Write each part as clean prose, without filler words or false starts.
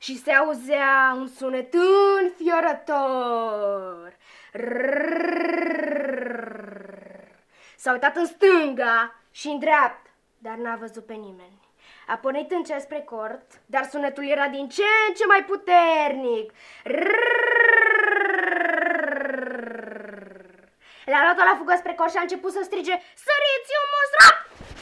și se auzea un sunet înfiorător. S-a uitat în stânga și în dreapta, dar n-a văzut pe nimeni. A pornit încet spre cort, dar sunetul era din ce în ce mai puternic. Le-a luat-o la fugă spre cort și a început să strige: "Săriți, un monstru!"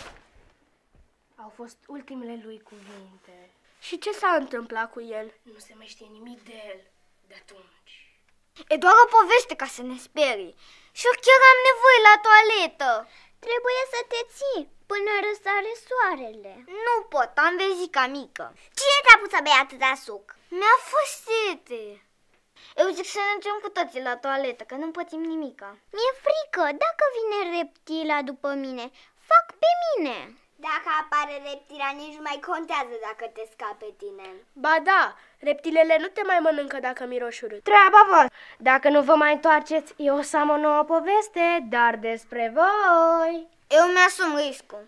Au fost ultimele lui cuvinte. Și ce s-a întâmplat cu el? Nu se mai știe nimic de el de atunci. E doar o poveste ca să ne sperii. Și eu chiar am nevoie la toaletă. Trebuie să te ții până răsare soarele. Nu pot, am vezica mică. Cine te-a pus să bei atâta suc? Mi-a fost sete. Eu zic să mergem cu toții la toaletă, că nu pățim nimica. Mi-e frică, dacă vine reptila după mine, fac pe mine. Dacă apare reptila, nici nu mai contează dacă te scape pe tine. Ba da, reptilele nu te mai mănâncă dacă miroși urât. Treaba vă! Dacă nu vă mai întoarceți, eu o să am o nouă poveste, dar despre voi. Eu mi-asum riscul.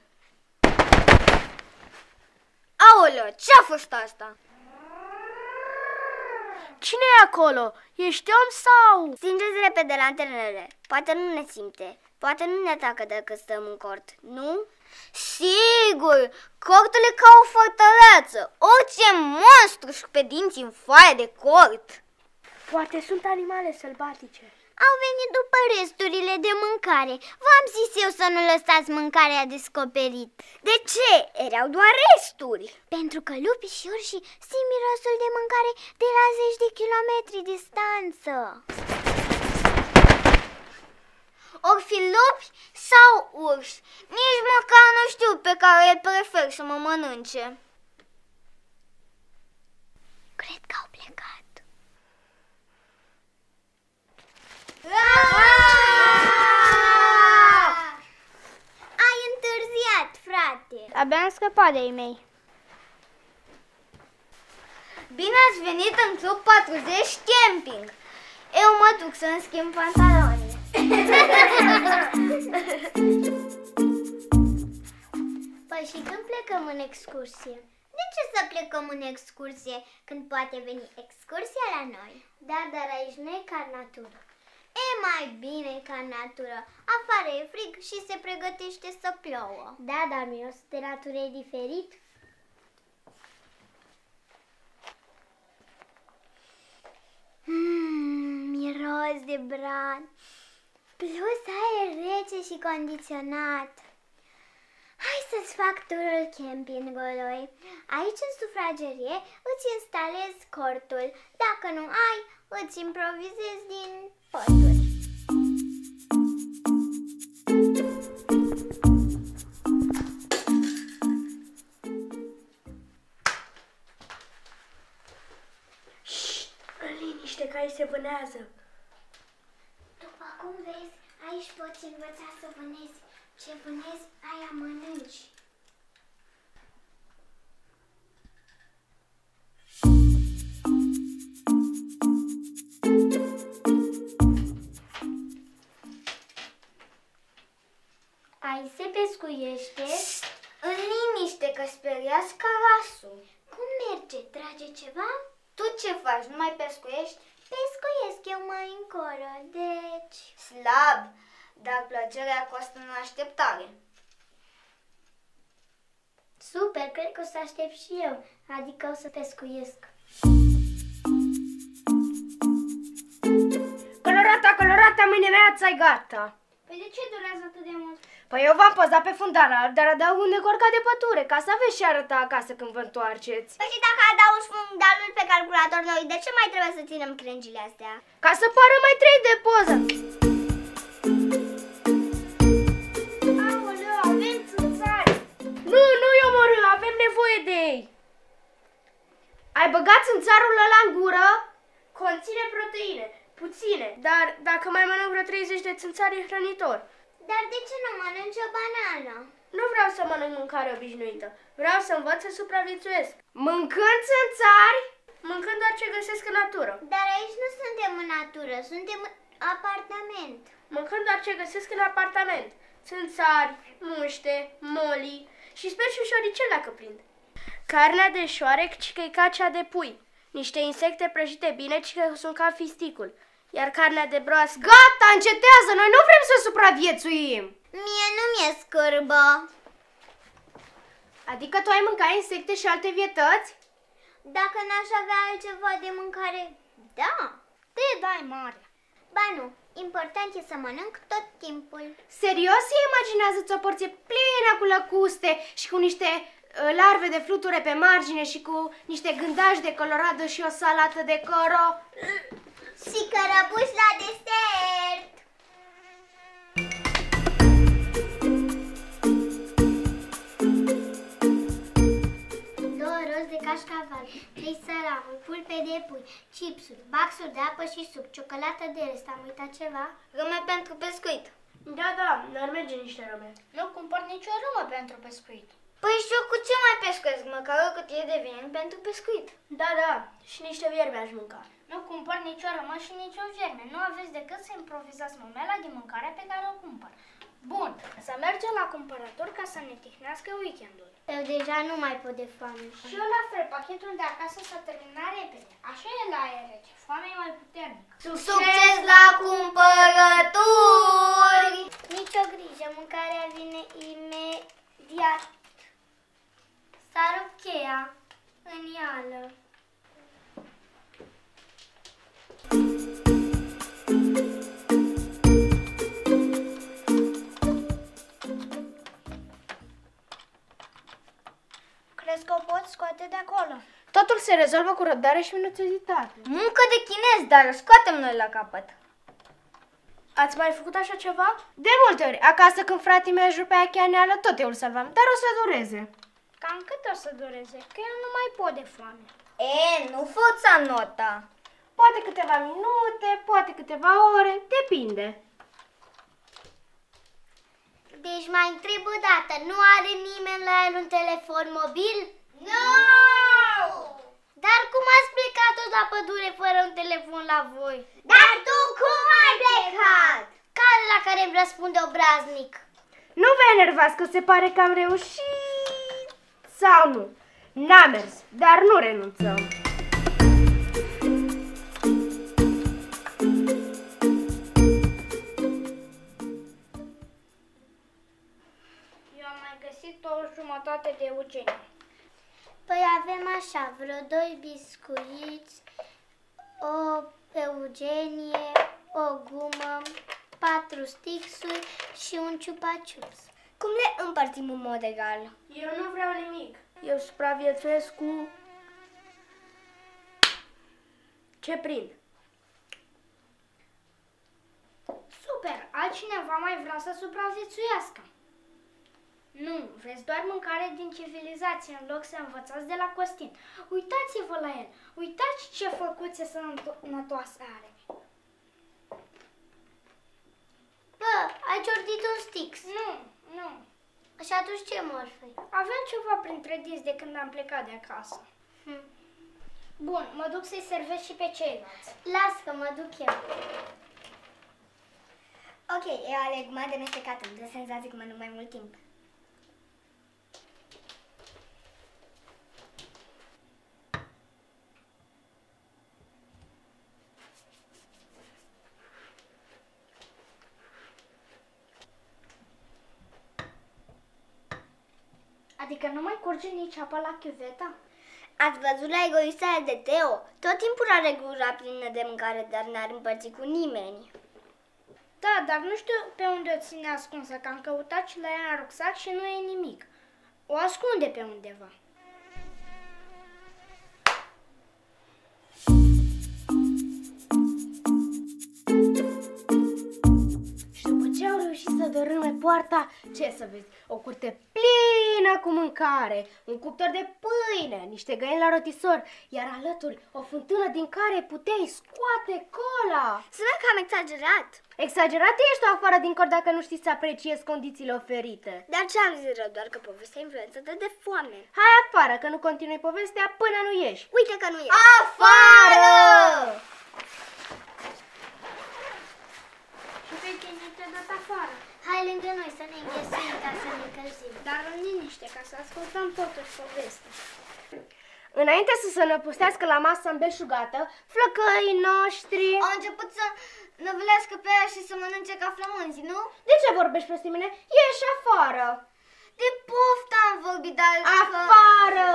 Aoleu, ce-a fost asta? Cine e acolo? Ești om sau? Stingeți repede lanternele. Poate nu ne simte. Poate nu ne atacă dacă stăm în cort, nu? Sigur! Cortul e ca o fortăreață. Orice monstru și pe dinți în foaie de cort. Poate sunt animale sălbatice. Au venit după resturile de mâncare. V-am zis eu să nu lăsați mâncarea descoperit. De ce? Erau doar resturi. Pentru că lupii și urșii simt mirosul de mâncare de la 10 de kilometri distanță. Ori fi lupi sau urși. Nici măcar nu știu pe care îl prefer să mă mănânce. Cred că au plecat. Ai întârziat, frate. Abia am scăpat de ei mei. Bine ați venit în Club 40 Camping. Eu mă duc să-mi schimb pantaloni. Păi și când plecăm în excursie? De ce să plecăm în excursie când poate veni excursia la noi? Da, dar aici nu e ca în natură. E mai bine ca în natură. Afară e frig și se pregătește să plouă. Da, dar mirosul de natură e diferit. Miros de bran. Plus aer rece și condiționat. Hai să-ți fac turul campingului. Aici în sufragerie îți instalezi cortul. Dacă nu ai, îți improvizezi din pături. Șt, în liniște, că aici se vânează. După cum vezi, aici poți învăța să vânezi. Ce vânezi, aia mănânci. Aici se pescuiește. În liniște, că speriați carasul. Cum merge? Trage ceva? Tu ce faci? Nu mai pescuiești? Pescuiesc eu mai încolo, deci... Slab, dar plăcerea costă în așteptare. Super, cred că o să aștept și eu, adică o să pescuiesc. Colorata, mâine mea ți-ai gata. Păi de ce durează atât de mult? Păi eu v-am pozat pe fundal, dar adaug un necorcat de păture, ca să aveți și arăta acasă când vă întoarceți. Păi și dacă adaugi fundalul pe calculator noi, de ce mai trebuie să ținem crengile astea? Ca să pară mai trei de poză. Aoleu, avem țânțari. Nu i omorâ, avem nevoie de ei. Ai băgat țânțarul ăla în gură? Conține proteine, puține, dar dacă mai mănânc vreo 30 de țânțari e hrănitor. Dar de ce nu mănânci o banană? Nu vreau să mănânc mâncare obișnuită. Vreau să învăț să supraviețuiesc. Mâncând țânțari, mâncând doar ce găsesc în natură. Dar aici nu suntem în natură, suntem în apartament. Mâncând doar ce găsesc în apartament. Țânțari, muște, molii și sper și șoricel dacă prind. Carnea de șoarec, cică-i ca cea de pui. Niște insecte prăjite bine, ci că sunt ca fisticul. Iar carnea de broască... Gata, încetează! Noi nu vrem să supraviețuim! Mie nu mi-e scârbă. Adică tu ai mâncat insecte și alte vietăți? Dacă n-aș avea altceva de mâncare, da. Te dai mare. Ba nu, important e să mănânc tot timpul. Serios? Imaginează-ți o porție plină cu lăcuste și cu niște larve de fluture pe margine și cu niște gândași de colorado și o salată de coro. Și cărăbuși la desert. 2 roți de cașcaval, 3 salamuri, pulpe de pui, chipsuri, baxuri de apă și suc, ciocolată de rest. Am uitat ceva? Râme pentru pescuit. Da, n-ar merge niște râme. Nu cumpăr nicio râmă pentru pescuit. Păi și eu cu ce mai pescuesc? Măcar o cutie de vin pentru pescuit. Da, și niște vierme aș mânca. Nu cumpăr nicio râmă și nicio vierme. Nu aveți decât să improvizați momela din mâncarea pe care o cumpăr. Bun, să mergem la cumpărător ca să ne tihnească weekendul. Eu deja nu mai pot de foame. Și eu la fel, pachetul de acasă s-a terminat repede. Așa e la aer rece, foamea e mai puternică. Succes la cumpărături! Nici o grijă, mâncarea vine imediat. S-a rupt cheia în ială. Crezi că o pot scoate de acolo? Totul se rezolvă cu răbdare și minuțiozitate. Muncă de chinez, dar o scoatem noi la capăt. Ați mai făcut așa ceva? De multe ori. Acasă când fratele meu își rupea cheaneală, tot eu îl salvam, dar o să dureze. Cam cât o să dureze? Că eu nu mai pot de foame. Nu forța nota. Poate câteva minute, poate câteva ore, depinde. Deci mai întreb o dată, nu are nimeni la el un telefon mobil? Nu! Dar cum ați plecat tot la pădure fără un telefon la voi? Dar tu cum ai plecat? Care la care îmi răspunde obraznic? Nu vă enervați că se pare că am reușit sau nu. N-a mers, dar nu renunțăm. Eu am mai găsit o jumătate de Eugenie. Păi avem așa, vreo 2 biscuiți, o Eugenie, o gumă, 4 stixuri și un ciupa-ciups. Cum le împărțim în mod egal? Eu nu vreau nimic. Eu supraviețuiesc cu ce prind. Super! Altcineva mai vrea să supraviețuiască. Nu, vreți doar mâncare din civilizație în loc să învățați de la Costin. Uitați-vă la el! Uitați ce făcuțe sănătoase are! Bă, ai ciordit un stix. Nu. Și atunci ce morfăi? Aveam ceva printre dinți de când am plecat de acasă. Bun, mă duc să-i servesc și pe ceilalți. Las că mă duc eu. Ok, eu aleg mai de mestecat, îmi dă senzație că mănânc mai mult timp. Adică nu mai curge nici apa la chiuveta? Ați văzut la egoista de Teo? Tot timpul are gura plină de mâncare, dar n-ar împărți cu nimeni. Da, dar nu știu pe unde o ține ascunsă, că am căutat și la ea în rucsac și nu e nimic. O ascunde pe undeva. Să dărâme poarta, ce să vezi, o curte plină cu mâncare, un cuptor de pâine, niște găini la rotisor, iar alături o fântână din care puteai scoate cola. Sună cam exagerat. Exagerat ești tu afară din cor dacă nu știi să apreciezi condițiile oferite. Dar ce am zis rău, doar că povestea influențată de foame. Hai afară, că nu continui povestea până nu ieși. Uite că nu ieși. Afară! Și pe tine te-a dat afară. Hai lângă noi să ne înghesuim ca să ne încălzim. Dar în liniște, ca să ascultăm totuși povestea. Înainte să se năpustească la masă îmbelșugată, flăcăii noștri au început să năvălească pe ea și să mănânce ca flămânzi, nu? De ce vorbești peste mine? Ieși afară! De poftă am vorbit, dar... Afară!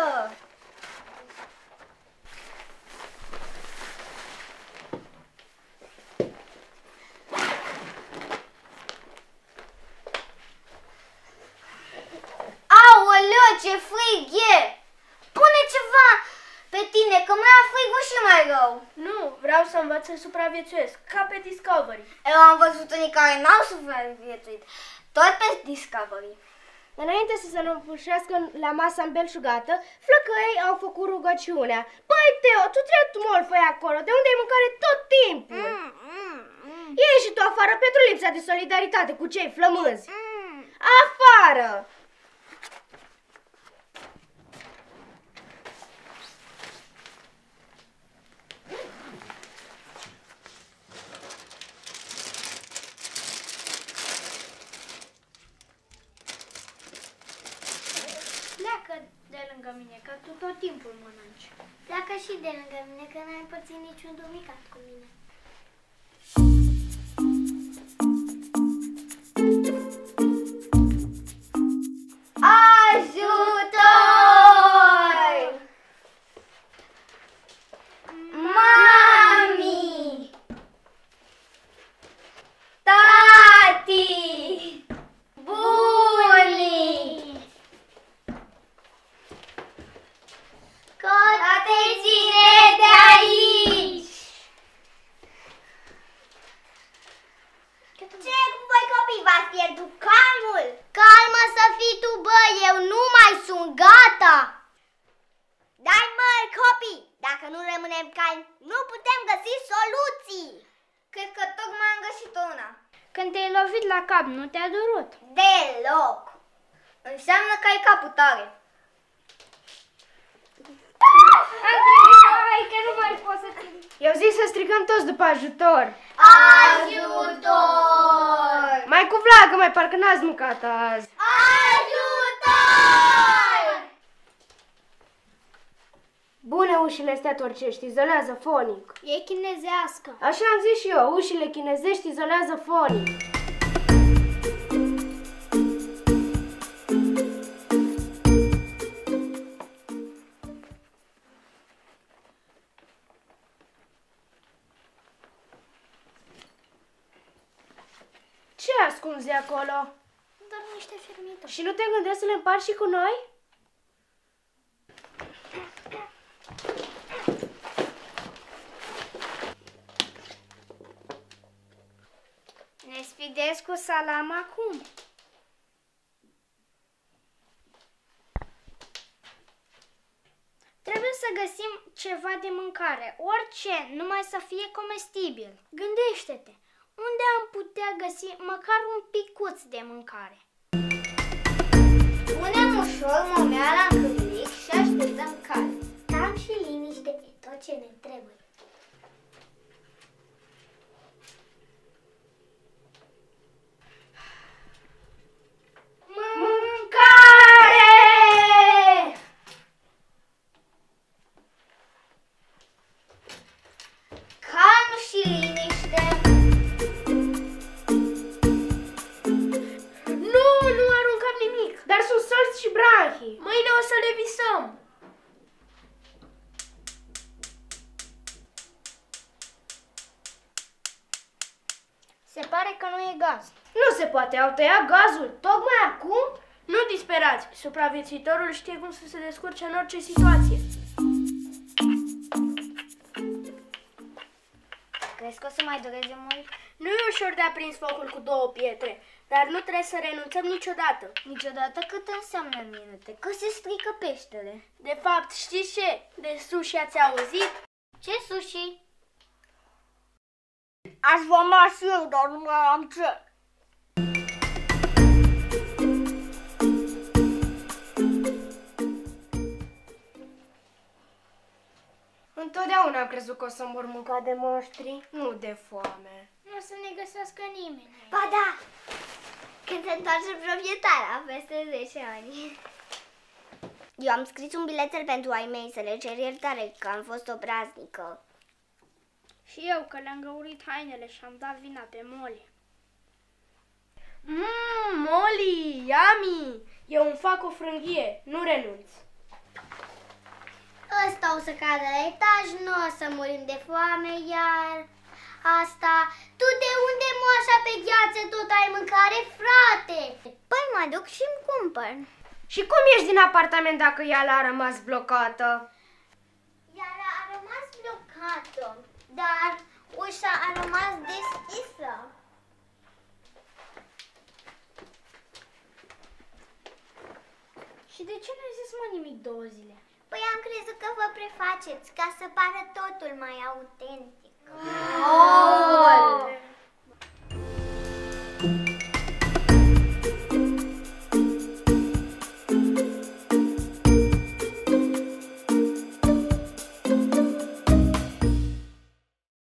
Aoleu, ce frig e! Pune ceva pe tine, că mi-a frigul și mai rău. Nu, vreau să învăț să supraviețuiesc, ca pe Discovery. Eu am văzut unii care n-au supraviețuit, tot pe Discovery. Înainte să se năpușească la masa îmbelșugată, flăcăii au făcut rugăciunea. Păi, Teo, tu trebuie molfăi acolo, de unde ai mâncare tot timpul? Ieși și tu afară pentru lipsa de solidaritate cu cei flămânzi. Afară! Pleacă de lângă mine, că tu tot timpul mănânci. Pleacă și de lângă mine, că n-ai împărțit niciun dumicat cu mine. Ajutor! Mami! Tati! Bunii! Că-te ține de aici! Ce cu voi copii, v-ați pierdut calmul? Calmă să fii tu, bă, eu nu mai sunt gata! Dai măi, copii, dacă nu rămânem calmi, nu putem găsi soluții! Cred că tocmai am găsit una. Când te-ai lovit la cap, nu te-a durut? Deloc! Înseamnă că ai capul tare. Hai că nu mai pot să țin. Eu zic să strigăm toți după ajutor. Ajutor! Mai cu vlagă, mai parcă n-ați mâncat azi. Ajutor! Bune ușile astea torcești, izolează fonic. E chinezească. Așa am zis și eu, ușile chinezești izolează fonic. Ce ascunzi acolo? Doar niște fermituri. Și nu te gândești să le împarți și cu noi? Ne sfidezi cu salam acum. Trebuie să găsim ceva de mâncare, orice, numai să fie comestibil. Gândește-te, unde am putea găsi măcar un picuț de mâncare? Punem ușor momeala în cârlic și așteptăm calm. Calm și liniște e tot ce ne trebuie. Mâine o să le visăm. Se pare că nu e gaz. Nu se poate, au tăiat gazul tocmai acum? Nu disperați, supraviețuitorul știe cum să se descurce în orice situație. Crezi că o să mai dureze mult? Nu e ușor de aprins focul cu două pietre, dar nu trebuie să renunțăm niciodată. Niciodată cât înseamnă minute, că se strică peștele. De fapt, știți ce? De sushi ați auzit? Ce sushi? Aș văma și eu, dar nu mai am ce. Întotdeauna am crezut că o să mor mânca de moștri, nu de foame. Nu o să ne găsească nimeni. Ba da! Când se întoarce proprietara peste 10 ani. Eu am scris un bilețel pentru ai mei să le cer iertare că am fost obraznică. Și eu că le-am găurit hainele și am dat vina pe Molly. Molly, yummy! Eu îmi fac o frânghie, nu renunț. Ăsta o să cadă la etaj, nu o să murim de foame, iar asta... Tu de unde, moașa pe gheață, tot ai mâncare, frate? Păi mă duc și îmi cumpăr. Și cum ieși din apartament dacă ea a rămas blocată? Iar a rămas blocată, dar ușa a rămas deschisă. Și de ce nu ai zis, mă, nimic 2 zile? Păi am crezut că vă prefaceți ca să pară totul mai autentic. Oh!